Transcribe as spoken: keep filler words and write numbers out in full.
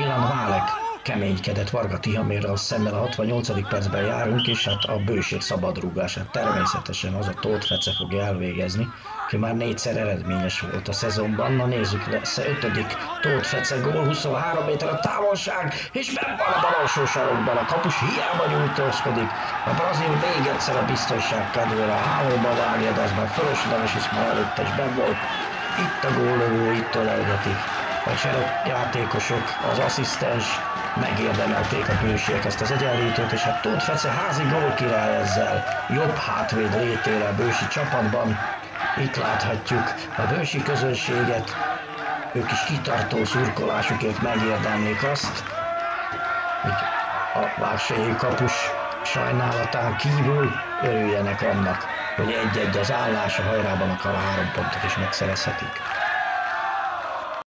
Milan Válek keménykedett Varga Tihamérral szemben, a hatvannyolcadik percben járunk, és hát a bőség szabadrúgását természetesen az a Tóth Fece fogja elvégezni, aki már négyszer eredményes volt a szezonban. Na nézzük, lesz ötödik Tóth Fece gól, huszonhárom méter a távolság, és benn van a bal alsó sarokban, a kapus hiába nyújtózkodik. A brazil még egyszer a biztonság kedvére a hálóba vágja, de az már fölösleges, és már előtte is benn volt. Itt a góllövő, itt ölelgetik. A cserejátékosok, az asszisztens megérdemelték a bőségek ezt az egyenlítőt, és hát Tóth Fece házi gólkirály ezzel, jobb hátvéd létére a bősi csapatban. Itt láthatjuk a bősi közönséget, ők is kitartó szurkolásukért megérdemlik azt, hogy a vágsélyi kapus sajnálatán kívül örüljenek annak, hogy egy-egy az állás, a hajrában akar a három pontot is megszerezhetik.